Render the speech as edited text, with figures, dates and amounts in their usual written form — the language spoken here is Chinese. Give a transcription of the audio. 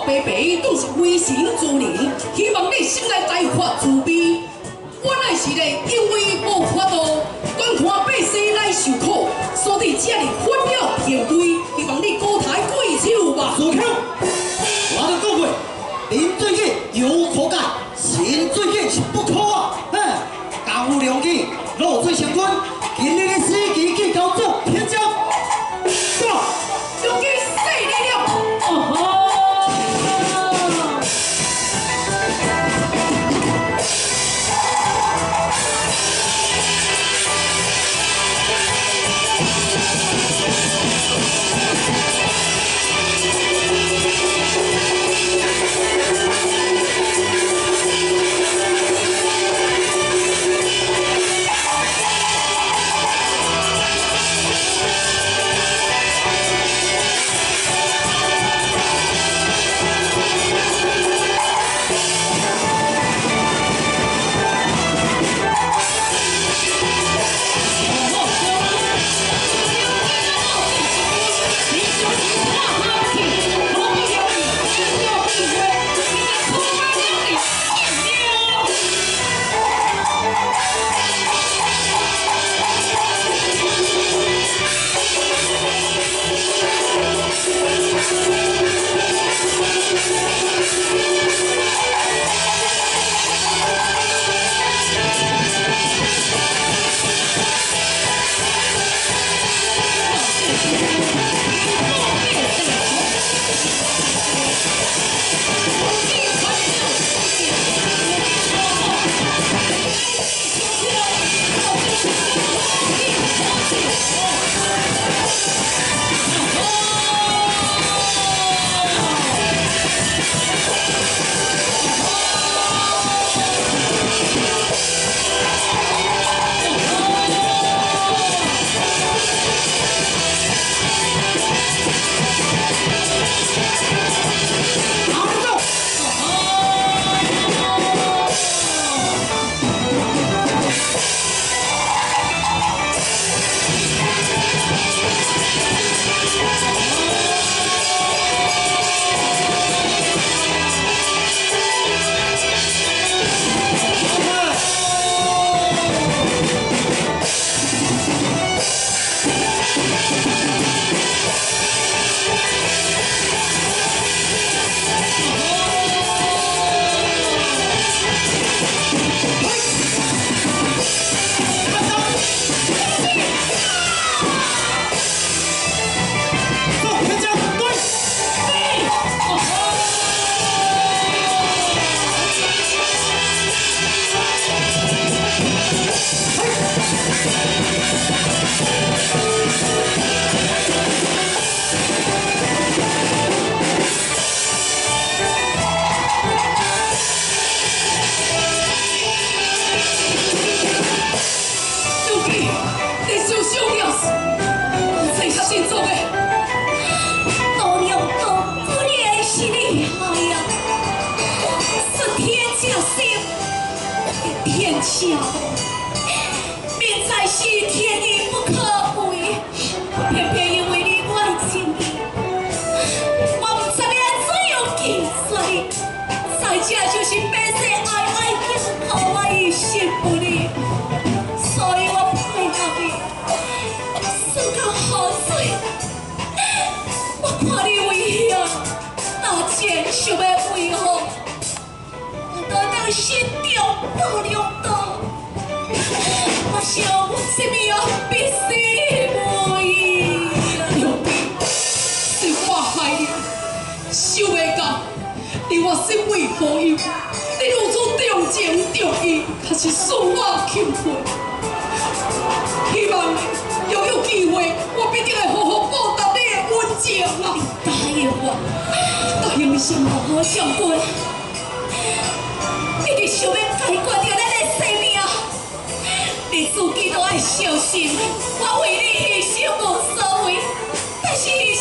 白白都是为神之人，希望你心内再发慈悲。我乃是咧，因为无法度，管看百姓来受苦，所以才嚟分了田堆，希望你高抬贵手吧。 苏口，我都讲过，林最近有可改，钱最近是不可啊。家有良机，落水相关，今日的司机去交做偏交。走， 良机死你了！ 命在是天意不可违，偏偏因为你我的情意，我不知要怎样记水，再者就是白世爱叫好我一心不离，所以我配合你，输到雨水，我看你危险，那钱想要为何？我都当心中不良道。 我想什么必须为兄弟，是我害你，想袂到你我心为何有？你如此重情重义，还是使我钦佩。希望若有机会，我必定会好好报答你的恩情啊！ 答应我， 答应你什么？ 我将军，你哋想要解决掉咱的生命？ 你自己都爱小心，我为你牺牲无所谓，但是。